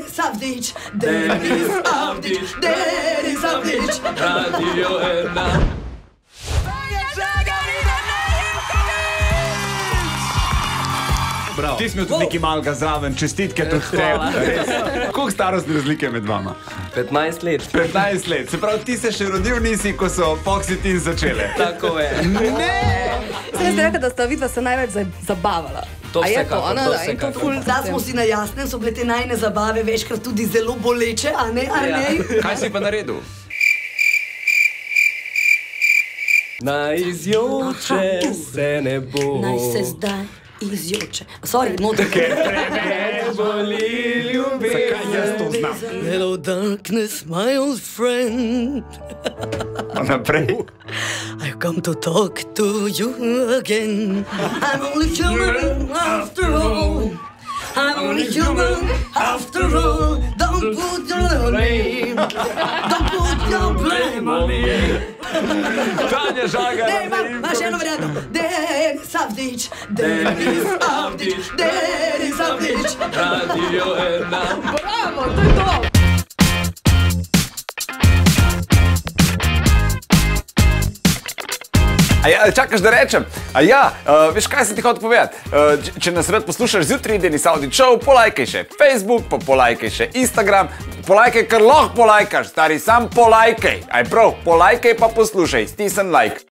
Denis Avdić, Denis Avdić, Denis Avdić, Radio 1. Ti si imel tudi nekaj malega zraven, čestitke tudi tebi. Koliko starostne razlike med vama? 15 let. 15 let. Se pravi, ti se še rodil nisi, ko so Foxy Teens začele. Tako je. Sem jaz rekla, da sta vidva se največ zabavala. To vsekakor, to vsekakor. Zdaj smo si na jasnem, so bile te najne zabave večkrat tudi zelo boleče, a ne? Kaj si pa naredil? Naj izjoče se ne bo. Naj se zdaj izjoče. Sorry, motim. Ker preveč boli ljubezen. Zakaj jaz to znam? Hello darkness, my old friend. Pa naprej. I've come to talk to you again. I'm only human after all. I'm only human after all. Don't put your name. Don't put your blame on me. Tanja Žagar. Ne, imaš eno varianto. Denis Avdić, Denis Avdić, Denis Avdić. Radio 1. Bravo, to je to! Čakaš, da rečem? Veš, kaj sem ti hotel povedati? Če nas rad poslušaš zjutraj, Denis Avdić Show, polajkaj še Facebook, pa polajkaj še Instagram. Polajkaj, kar lahko polajkaš, stari, sam polajkaj. Aj prav, polajkaj pa poslušaj, stisni like.